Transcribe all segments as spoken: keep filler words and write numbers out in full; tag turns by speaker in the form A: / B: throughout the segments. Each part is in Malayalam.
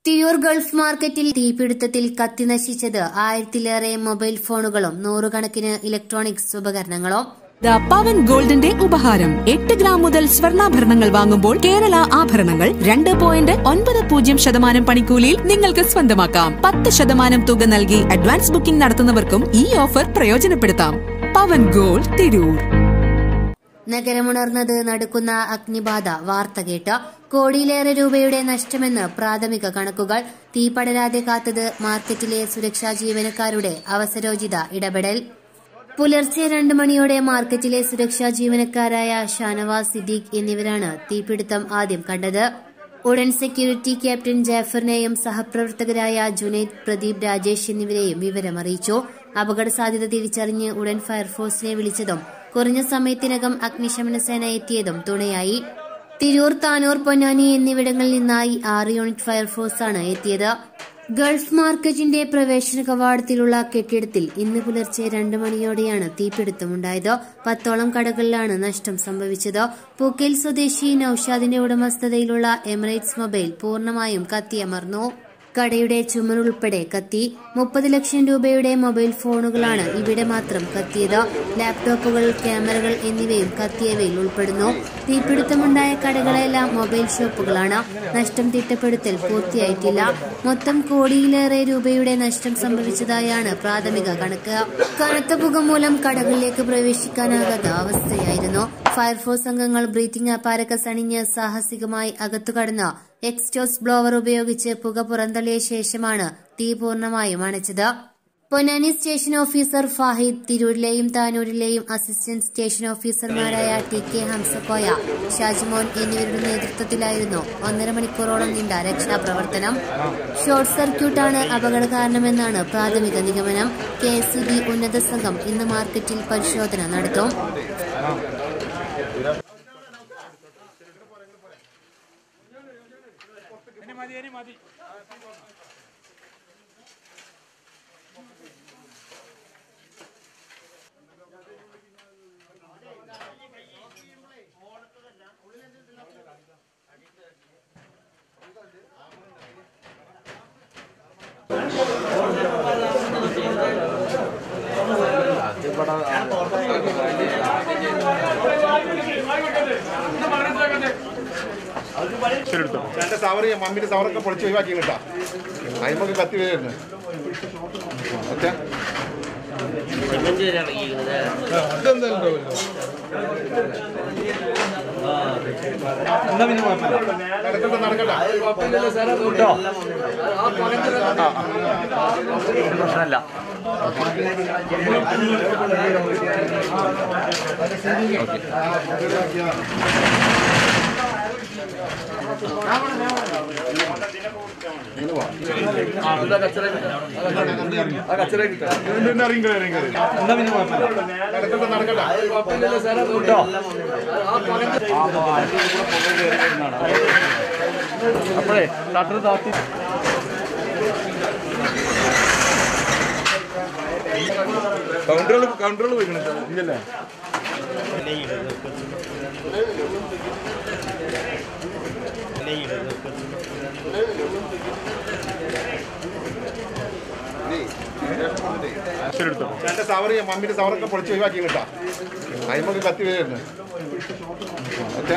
A: തിരൂർ ഗൾഫ് മാർക്കറ്റിൽ തീപിടുത്തത്തിൽ കത്തിനശിച്ചത് ആയിരത്തിലേറെ മൊബൈൽ ഫോണുകളും നൂറുകണക്കിന് ഇലക്ട്രോണിക്സ് ഉപകരണങ്ങളും.
B: പവൻ ഗോൾഡിന്റെ ഉപഹാരം എട്ട് ഗ്രാം മുതൽ സ്വർണ്ണാഭരണങ്ങൾ വാങ്ങുമ്പോൾ കേരള ആഭരണങ്ങൾ രണ്ട് പോയിന്റ് ഒൻപത് പൂജ്യം ശതമാനം പണിക്കൂലിയിൽ നിങ്ങൾക്ക് സ്വന്തമാക്കാം. പത്ത് ശതമാനം തുക നൽകി അഡ്വാൻസ് ബുക്കിംഗ് നടത്തുന്നവർക്കും ഈ ഓഫർ പ്രയോജനപ്പെടുത്താം. പവൻ ഗോൾഡ് തിരൂർ.
A: നഗരമുണർന്നത് നടുക്കുന്ന അഗ്നിബാധ വാർത്ത കേട്ട് കോടിയിലേറെ രൂപയുടെ നഷ്ടമെന്ന് പ്രാഥമിക കണക്കുകൾ. തീ പടരാതെ കാത്തത് മാർക്കറ്റിലെ സുരക്ഷാ ജീവനക്കാരുടെ അവസരോചിത ഇടപെടൽ. പുലർച്ചെ രണ്ട് മണിയോടെ മാർക്കറ്റിലെ സുരക്ഷാ ജീവനക്കാരായ ഷാനവാസ്, സിദ്ദീഖ് എന്നിവരാണ് തീപിടുത്തം ആദ്യം കണ്ടത്. ഉടൻ സെക്യൂരിറ്റി ക്യാപ്റ്റൻ ജാഫറിനെയും സഹപ്രവർത്തകരായ ജുനൈദ്, പ്രദീപ്, രാജേഷ് എന്നിവരെയും വിവരമറിയിച്ചു. അപകട സാധ്യത തിരിച്ചറിഞ്ഞ് ഉടൻ ഫയർഫോഴ്സിനെ വിളിച്ചതും കുറഞ്ഞ സമയത്തിനകം അഗ്നിശമന സേന എത്തിയതും തുണയായി. തിരൂർ, താനൂർ, പൊന്നാനി എന്നിവിടങ്ങളിൽ നിന്നായി ആറ് യൂണിറ്റ് ഫയർഫോഴ്സാണ് എത്തിയത്. ഗൾഫ് മാർക്കറ്റിന്റെ പ്രവേശന കവാടത്തിലുള്ള കെട്ടിടത്തിൽ ഇന്ന് പുലർച്ചെ രണ്ട് മണിയോടെയാണ് തീപിടുത്തമുണ്ടായത്. പത്തോളം കടകളിലാണ് നഷ്ടം സംഭവിച്ചത്. പൂക്കേൽ സ്വദേശി നൌഷാദിന്റെ ഉടമസ്ഥതയിലുള്ള എമിറേറ്റ്സ് മൊബൈൽ പൂർണ്ണമായും കത്തിയമർന്നു. കടയുടെ ചുമരുൾപ്പെടെ കത്തി. മുപ്പത് ലക്ഷം രൂപയുടെ മൊബൈൽ ഫോണുകളാണ് ഇവിടെ മാത്രം കത്തിയത്. ലാപ്ടോപ്പുകൾ, ക്യാമറകൾ എന്നിവയും കത്തിയവയിൽ ഉൾപ്പെടുന്നു. തീപിടുത്തമുണ്ടായ കടകളെല്ലാം മൊബൈൽ ഷോപ്പുകളാണ്. നഷ്ടം തിട്ടപ്പെടുത്തൽ പൂർത്തിയായിട്ടില്ല. മൊത്തം കോടിയിലേറെ രൂപയുടെ നഷ്ടം സംഭവിച്ചതായാണ് പ്രാഥമിക കണക്ക്. കനത്ത പുക മൂലം കടകളിലേക്ക് പ്രവേശിക്കാനാകാത്ത അവസ്ഥയായിരുന്നു. ഫയർഫോഴ്സ് അംഗങ്ങൾ ബ്രീത്തിംഗ് അപ്പാരക്കസ് അണിഞ്ഞ് സാഹസികമായി അകത്തുകടന്ന് എക്സ്റ്റോസ് ബ്ലോവർ ഉപയോഗിച്ച് പുക പുറന്തള്ളിയ ശേഷമാണ് തീ പൂർണ്ണമായും അണച്ചത്. പൊന്നാനി സ്റ്റേഷൻ ഓഫീസർ ഫാഹിദ്, തിരൂരിലെയും താനൂരിലെയും അസിസ്റ്റന്റ് സ്റ്റേഷൻ ഓഫീസർമാരായ ടി കെ ഹംസക്കോയ, ഷാജിമോൻ എന്നിവരുടെ നേതൃത്വത്തിലായിരുന്നു ഒന്നര മണിക്കൂറോളം നീണ്ട രക്ഷാപ്രവർത്തനം. ഷോർട്ട് സർക്യൂട്ടാണ് അപകട കാരണമെന്നാണ് പ്രാഥമിക നിഗമനം. കെ എസ് ഇ ബി ഉന്നത സംഘം ഇന്ന് മാർക്കറ്റിൽ പരിശോധന നടത്തും.
C: എന്റെ സവറ് മമ്മിന്റെ സവറൊക്കെ പൊളിച്ച് ഒഴിവാക്കി കേട്ടാ. അതിമൊക്കെ കത്തി വരുന്നു.
D: പ്രശ്നമല്ല. അപ്പോഴേ ഷട്ടർ താത്തി കൗണ്ടറുകൾ കൗണ്ടറുകൾ പോയിക്കണേ ഇല്ലല്ലേ.
C: എന്റെ സവറ് മമ്മിന്റെ സവറൊക്കെ പൊളിച്ച് ഒഴിവാക്കി കേട്ടാ. അതിമൊക്കെ കത്തി വരുന്നു. ഓക്കെ.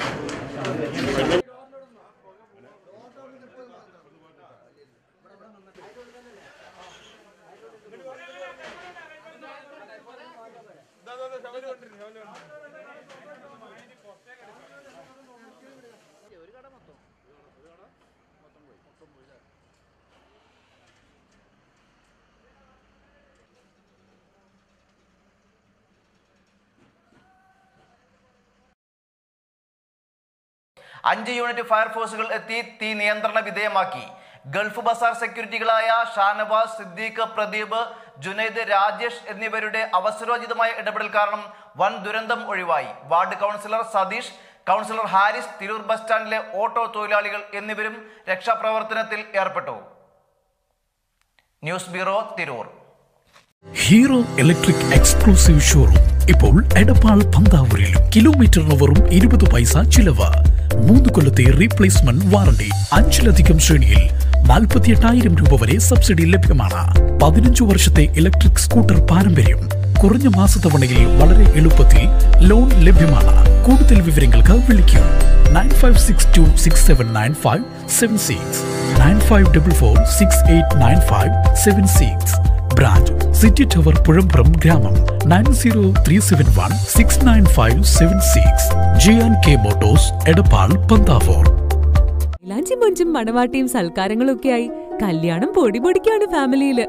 E: അഞ്ച് യൂണിറ്റ് ഫയർഫോഴ്സുകൾ എത്തി തീ നിയന്ത്രണ വിധേയമാക്കി. ഗൾഫ് ബസാർ സെക്യൂരിറ്റികളായ ഷാനവാസ്, സിദ്ദീഖ്, പ്രദീപ്, ജുനൈദ്, രാജേഷ് എന്നിവരുടെ അവസരോചിതമായ ഇടപെടൽ കാരണം വൻ ദുരന്തം ഒഴിവായി. Ward councillor Satheesh, councillor Haris, Tirur bus സ്റ്റാൻഡിലെ ഓട്ടോ തൊഴിലാളികൾ എന്നിവരും രക്ഷാപ്രവർത്തനത്തിൽ ഏർപ്പെട്ടു. News bureau, Tirur.
F: Hero Electric exclusive showroom ഇപ്പോൾ എടപ്പാൾ പന്താവൂരിൽ. കിലോമീറ്ററിന് വെറും ഇരുപത് പൈസ ചിലവ്. മൂന്ന് കൊല്ലത്തെ റീപ്ലേസ്മെന്റ് വാറണ്ടി. അഞ്ചിലധികം ശ്രേണിയിൽ നാൽപ്പത്തി എട്ടായിരം രൂപ വരെ സബ്സിഡി ലഭ്യമാണ്. പതിനഞ്ചു വർഷത്തെ ഇലക്ട്രിക് സ്കൂട്ടർ പാരമ്പര്യം. കുറഞ്ഞ മാസത്തവണയിൽ വളരെ എളുപ്പത്തിൽ ലോൺ ലഭ്യമാണ്. കൂടുതൽ വിവരങ്ങൾക്ക് വിളിക്കൂ nine five six two six seven nine five seven six nine five double four six eight nine five seven six. Branch city tower Puzhampuram ഗ്രാമം nine zero three seven one six nine five seven six. J and K motors, Edappal, Panthavoor.
G: ഇലാഞ്ചി മൊഞ്ചും മണവാട്ടിയും സൽക്കാരങ്ങളും ഒക്കെയായി കല്യാണം പൊടി പൊടിക്കാണ് ഫാമിലിയില്.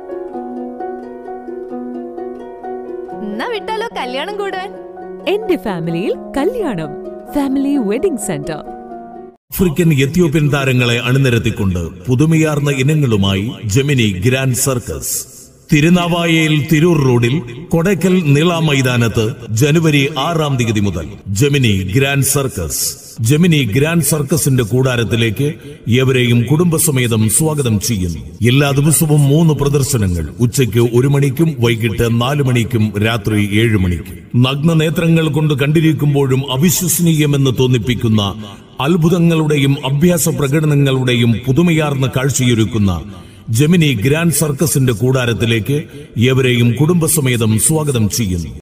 H: എന്നാ വിട്ടാലോ കല്യാണം കൂടാൻ?
G: എന്റെ ഫാമിലിയിൽ കല്യാണം. Family wedding centre.
I: African Ethiopian താരങ്ങളെ അണിനിരത്തിക്കൊണ്ട് പുതുമയാർന്ന ഇനങ്ങളുമായി ജെമിനി ഗ്രാൻഡ് സർക്കസ്. തിരുനാവായയിൽ തിരൂർ റോഡിൽ കൊടക്കൽ നീള മൈതാനത്ത് ജനുവരി ആറാം തീയതി മുതൽ Gemini grand circus. Gemini grand സർക്കസിന്റെ കൂടാരത്തിലേക്ക് ഏവരെയും കുടുംബസമേതം സ്വാഗതം ചെയ്യുന്നു. എല്ലാ ദിവസവും മൂന്ന് പ്രദർശനങ്ങൾ, ഉച്ചയ്ക്ക് ഒരു മണിക്കും വൈകിട്ട് നാലു മണിക്കും രാത്രി ഏഴു മണിക്കും. നഗ്ന നേത്രങ്ങൾ കൊണ്ട് കണ്ടിരിക്കുമ്പോഴും അവിശ്വസനീയമെന്ന് തോന്നിപ്പിക്കുന്ന അത്ഭുതങ്ങളുടെയും അഭ്യാസ പ്രകടനങ്ങളുടെയും പുതുമയാർന്ന കാഴ്ചയൊരുക്കുന്ന ജെമിനി ഗ്രാൻഡ് സർക്കസിന്റെ കൂടാരത്തിലേക്ക് ഏവരെയും കുടുംബസമേതം സ്വാഗതം ചെയ്യുന്നു.